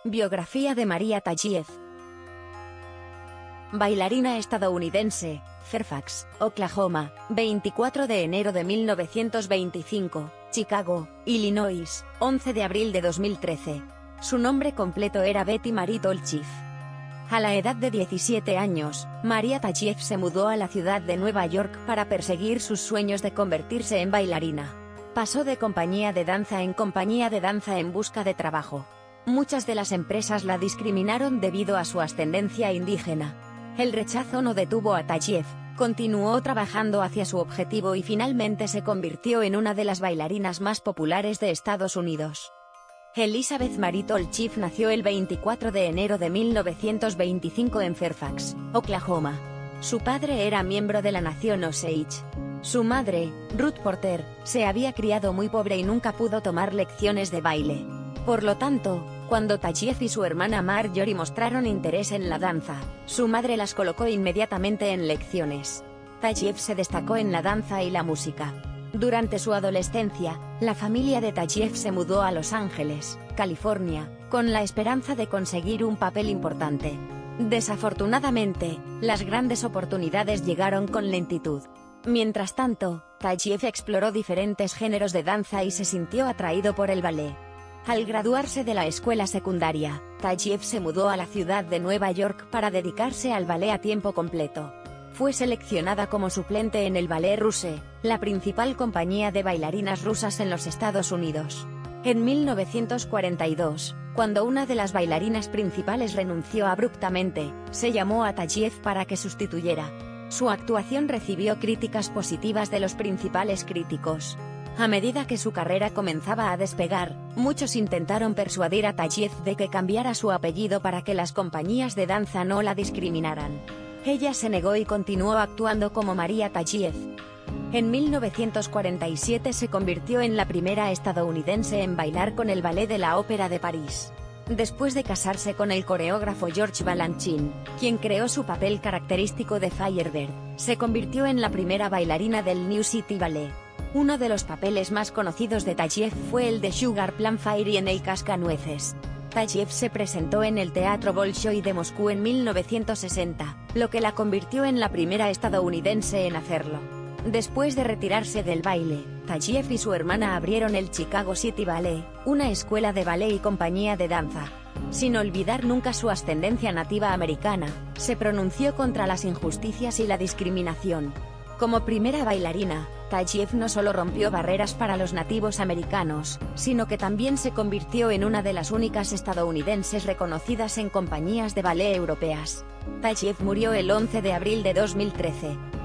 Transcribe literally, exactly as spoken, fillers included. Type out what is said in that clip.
Biografía de Maria Tallieff. Bailarina estadounidense, Fairfax, Oklahoma, veinticuatro de enero de mil novecientos veinticinco, Chicago, Illinois, once de abril de dos mil trece. Su nombre completo era Betty Marie Tallieff. A la edad de diecisiete años, Maria Tallieff se mudó a la ciudad de Nueva York para perseguir sus sueños de convertirse en bailarina. Pasó de compañía de danza en compañía de danza en busca de trabajo. Muchas de las empresas la discriminaron debido a su ascendencia indígena. El rechazo no detuvo a Tallieff, continuó trabajando hacia su objetivo y finalmente se convirtió en una de las bailarinas más populares de Estados Unidos. Elizabeth Marie Tallieff nació el veinticuatro de enero de mil novecientos veinticinco en Fairfax, Oklahoma. Su padre era miembro de la nación Osage. Su madre, Ruth Porter, se había criado muy pobre y nunca pudo tomar lecciones de baile. Por lo tanto, cuando Tallieff y su hermana Marjorie mostraron interés en la danza, su madre las colocó inmediatamente en lecciones. Tallieff se destacó en la danza y la música. Durante su adolescencia, la familia de Tallieff se mudó a Los Ángeles, California, con la esperanza de conseguir un papel importante. Desafortunadamente, las grandes oportunidades llegaron con lentitud. Mientras tanto, Tallieff exploró diferentes géneros de danza y se sintió atraído por el ballet. Al graduarse de la escuela secundaria, Tallieff se mudó a la ciudad de Nueva York para dedicarse al ballet a tiempo completo. Fue seleccionada como suplente en el Ballet Russe, la principal compañía de bailarinas rusas en los Estados Unidos. En mil novecientos cuarenta y dos, cuando una de las bailarinas principales renunció abruptamente, se llamó a Tallieff para que sustituyera. Su actuación recibió críticas positivas de los principales críticos. A medida que su carrera comenzaba a despegar, muchos intentaron persuadir a Tallieff de que cambiara su apellido para que las compañías de danza no la discriminaran. Ella se negó y continuó actuando como Maria Tallieff. En mil novecientos cuarenta y siete se convirtió en la primera estadounidense en bailar con el Ballet de la Ópera de París. Después de casarse con el coreógrafo George Balanchine, quien creó su papel característico de Firebird, se convirtió en la primera bailarina del New City Ballet. Uno de los papeles más conocidos de Tallieff fue el de Sugar Plum Fairy en El Cascanueces. Tallieff se presentó en el Teatro Bolshoi de Moscú en mil novecientos sesenta, lo que la convirtió en la primera estadounidense en hacerlo. Después de retirarse del baile, Tallieff y su hermana abrieron el Chicago City Ballet, una escuela de ballet y compañía de danza. Sin olvidar nunca su ascendencia nativa americana, se pronunció contra las injusticias y la discriminación. Como primera bailarina, Tallieff no solo rompió barreras para los nativos americanos, sino que también se convirtió en una de las únicas estadounidenses reconocidas en compañías de ballet europeas. Tallieff murió el once de abril de dos mil trece.